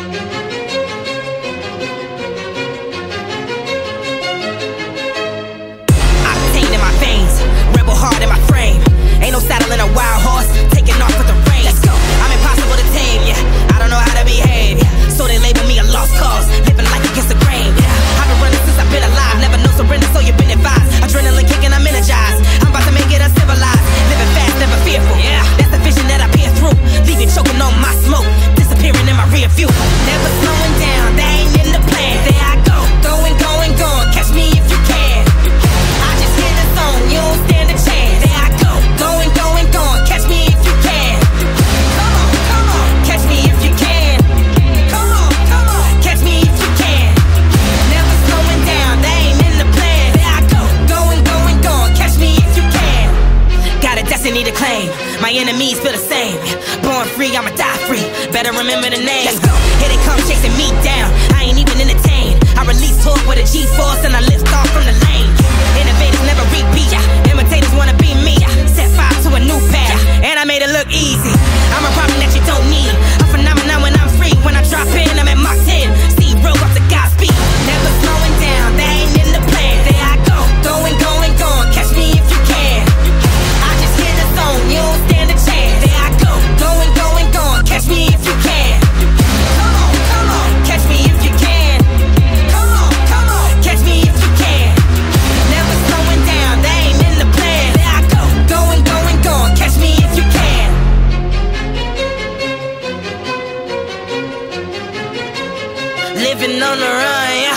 Octane in my veins, rebel heart in my frame. Ain't no saddle in a wild horse, taking off with the rain. Let's go. I'm impossible to tame, yeah. I don't know how to behave, yeah. So they label me a lost cause, living life against the grain, yeah. I've been running since I've been alive, never no surrender, so you've been advised. Adrenaline kicking, I'm energized. I'm about to make it uncivilized, living fast, never fearful, yeah. That's the vision that I peer through, leaving choking on my smoke, disappearing in my rear view. Never slowing down, that ain't in the plan. There I go, going, going, going. Catch me if you can. I just hit the zone, you don't stand a chance. There I go, going, going, going. Catch me if you can. Come on, catch me if you can. Come on, catch me if you can. Never slowing down, that ain't in the plan. There I go, going, going, going. Catch me if you can. Got a destiny to claim, my enemies feel the same. Born free, I'ma die free, better remember the name. Let's go, here they come chasing me down, I ain't even entertained. I release torque with a G-force and I lift off from the lane. Innovators never repeat, imitators wanna be me. Set fire to a new path, and I made it look easy. I'm a problem that you don't need, a phenomenon when I'm free. When I drop in, I'm at Mach 10, Steve Rowe up to Godspeed. Never slowing down, that ain't in the plan. There I go, going, going, going. Catch me if you can. I just hit the zone, you don't stand a chance. There I go, going, going, going. Catch me if you can. Come on, catch me if you can. Come on, catch me if you can. Never slowing down, that ain't in the plan. There I go, going, going, going. Catch me if you can. Living on the run, yeah.